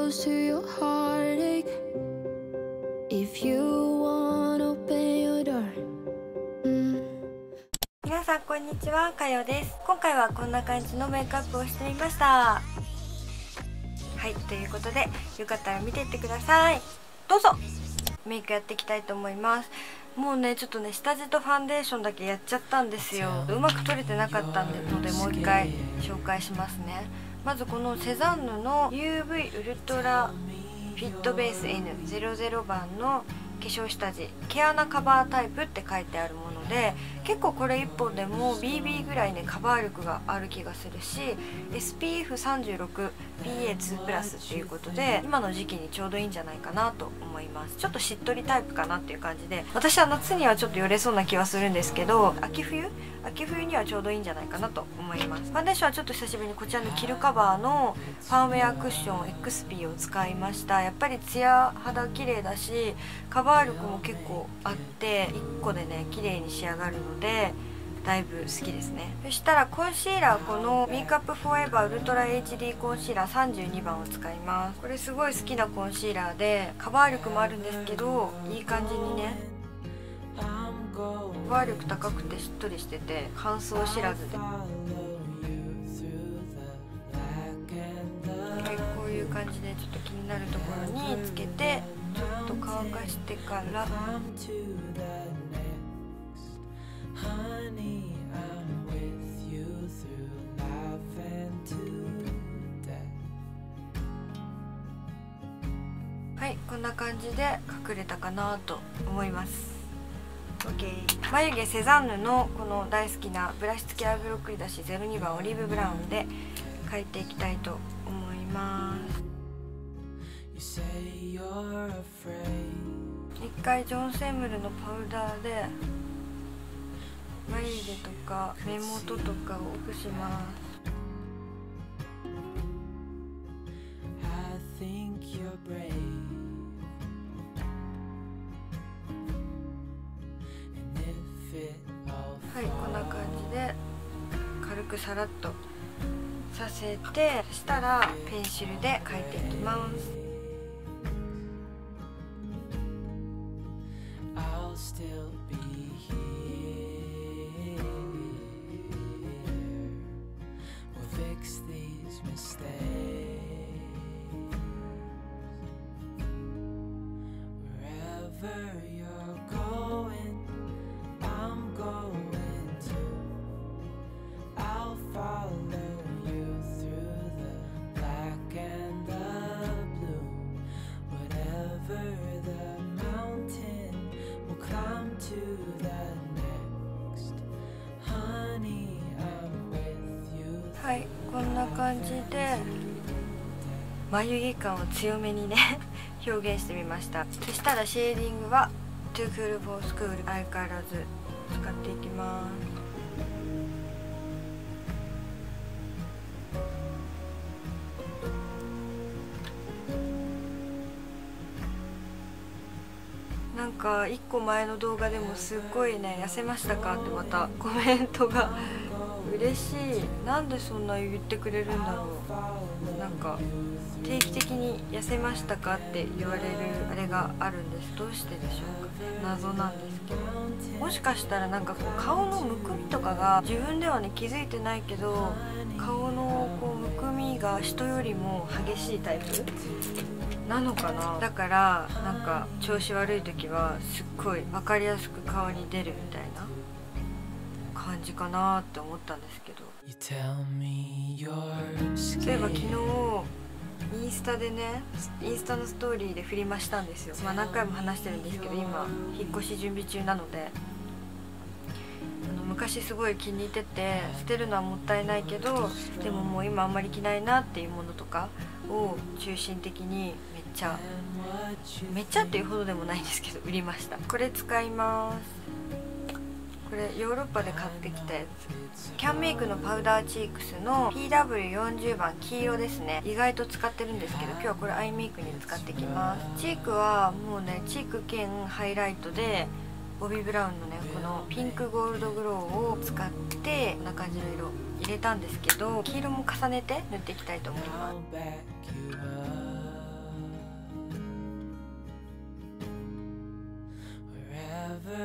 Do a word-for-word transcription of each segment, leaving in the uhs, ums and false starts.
close to your heartache. If you wanna open your door、うん、 皆さんこんにちは、かよです。今回はこんな感じのメイクアップをしてみました。はい、ということでよかったら見ていってください。どうぞ。メイクやっていきたいと思います。もうねちょっとね下地とファンデーションだけやっちゃったんですよ。うまく撮れてなかったんでのでもう一回紹介しますね。まずこのセザンヌの ユーブイ ウルトラフィットベース エヌゼロゼロ 番の化粧下地毛穴カバータイプって書いてあるもので、結構これいっぽんでも ビービー ぐらいねカバー力がある気がするし エスピーエフさんじゅうろくピーエーツー プラスっていうことで今の時期にちょうどいいんじゃないかなと思います。ちょっとしっとりタイプかなっていう感じで、私は夏にはちょっとよれそうな気はするんですけど、秋冬秋冬にはちょうどいいんじゃないかなと思います。ファンデーションはちょっと久しぶりにこちらのキルカバーのファンウェアクッション エックスピー を使いました。やっぱりツヤ肌綺麗だしカバー力も結構あっていっこでね綺麗に仕上がるのでだいぶ好きですね。そしたらコンシーラー、このメイクアップフォーエバーウルトラ エイチディー コンシーラーさんじゅうにばんを使います。これすごい好きなコンシーラーでカバー力もあるんですけどいい感じにねカバー力高くてしっとりしてて乾燥知らずで、はい、こういう感じでちょっと気になるところにつけてちょっと乾かしてからはい、こんな感じで隠れたかなと思います。 OK、 眉毛セザンヌのこの大好きなブラシ付きアイブロウクリだしゼロにばんオリーブブラウンで描いていきたいと思います。一回ジョン・セムルのパウダーで眉毛とか目元とかをオフします。はい、こんな感じで軽くさらっとさせて、そしたらペンシルで描いていきます。はい、こんな感じで眉毛感を強めにね表現してみました。そしたらシェーディングは Too Cool for School 相変わらず使っていきます。なんかいっこまえの動画でもすっごいね痩せましたかってまたコメントが嬉しい。なんでそんな言ってくれるんだろう。なんか定期的に痩せましたかって言われるあれがあるんです。どうしてでしょうかね、謎なんですけど、もしかしたらなんかこう顔のむくみとかが自分ではね気づいてないけど顔のこうむくみが人よりも激しいタイプなのかな。だからなんか調子悪い時はすっごい分かりやすく顔に出るみたいな感じかなって思ったんですけど、そういえば昨日インスタでねインスタのストーリーで振りましたんですよ。まあ何回も話してるんですけど今引っ越し準備中なので、あの昔すごい気に入ってて捨てるのはもったいないけどでももう今あんまり着ないなっていうものとかを中心的にめっちゃめっちゃっていうほどでもないんですけど売りました。これ使います。これヨーロッパで買ってきたやつ、キャンメイクのパウダーチークスの ピーダブリューよんじゅう 番黄色ですね。意外と使ってるんですけど今日はこれアイメイクに使ってきます。チークはもうねチーク兼ハイライトでボビーブラウンのねこのピンクゴールドグローを使ってこんな感じの色入れたんですけど黄色も重ねて塗っていきたいと思います。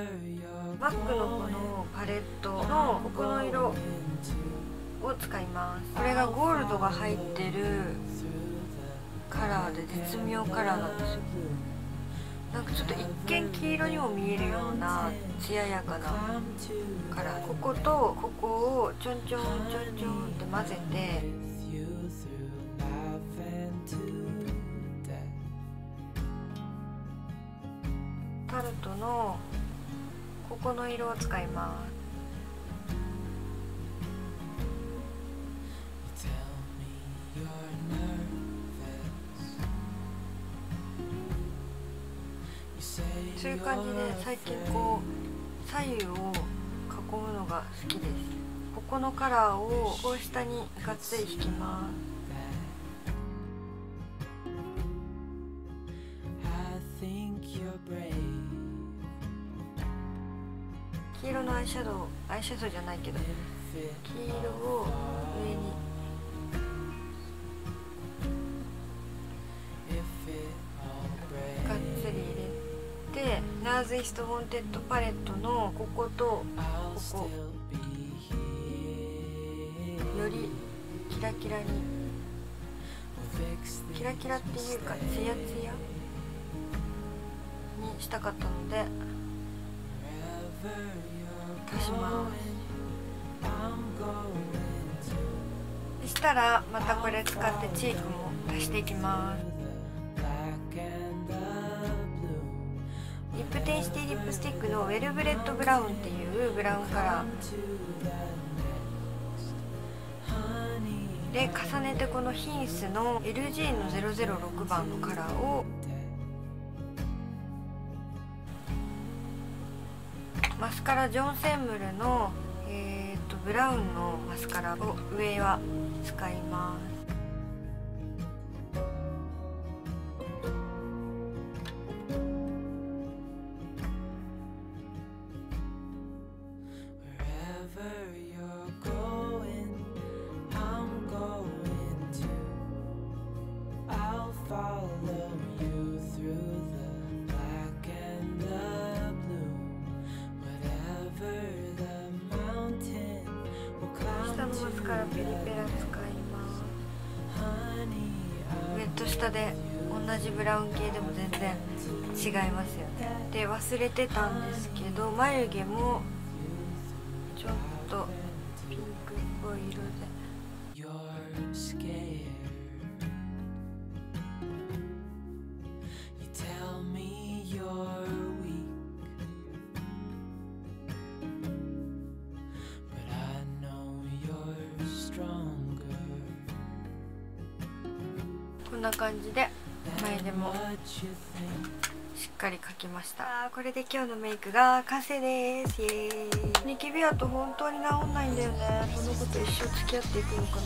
バッグのこのパレットのここの色を使います。これがゴールドが入ってるカラーで絶妙カラーなんですよ。なんかちょっと一見黄色にも見えるような艶やかなカラー。こことここをちょんちょんちょんちょんって混ぜて、タルトのここの色を使います。そういう感じで最近こう左右を囲むのが好きです。ここのカラーをこう下にがっつり引きます。黄色のアイシャドウ、アイシャドウじゃないけど黄色を上にがっつり入れて、ナーズイストウォンテッドパレットのこことここよりキラキラに、キラキラっていうかツヤツヤにしたかったので足します。そしたらまたこれ使ってチークも足していきます。リップテンシティリップスティックのウェルブレッドブラウンっていうブラウンカラーで、重ねてこのヒンスの エルジー のゼロゼロろくばんのカラーをマスカラジョン・センムルの、えー、とブラウンのマスカラを上は使います。マスカラペリペラ使います。上と下で同じブラウン系でも全然違いますよね。で忘れてたんですけど、眉毛もちょっとピンクっぽい色でこんな感じで眉毛もしっかり描きました。これで今日のメイクが完成です。イエーイ。ニキビ跡本当に治んないんだよね。この子と一生付き合っていくのかな。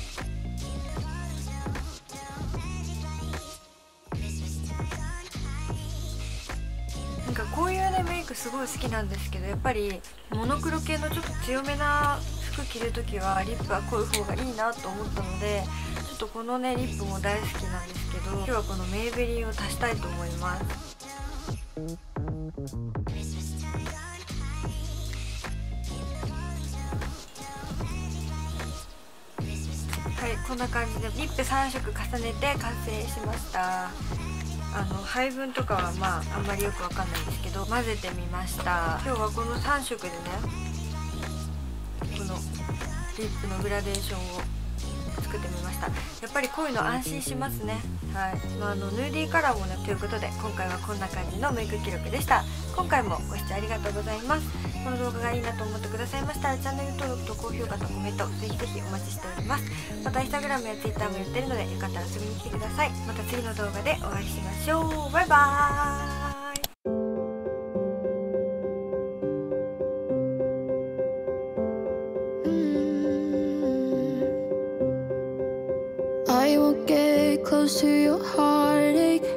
なんかこういうねメイクすごい好きなんですけど、やっぱりモノクロ系のちょっと強めな服着るときはリップは濃い方がいいなと思ったので、ちょっとこのねリップも大好きなんですけど、今日はこのメイベリンを足したいと思います。はい、こんな感じでリップさんしょく重ねて完成しました。あの配分とかはまああんまりよくわかんないんですけど、混ぜてみました。今日はこのさんしょくでね、このリップのグラデーションを作ってみました。やっぱりこういうの安心しますね。はい、まあ、あのヌーディーカラーもねということで、今回はこんな感じのメイク記録でした。今回もご視聴ありがとうございます。この動画がいいなと思ってくださいましたら、チャンネル登録と高評価とコメントぜひぜひお待ちしております。またインスタグラムやツイッターもやってるので、よかったら遊びに来てください。また次の動画でお会いしましょう。バイバーイ。 I won't get close to your heartache.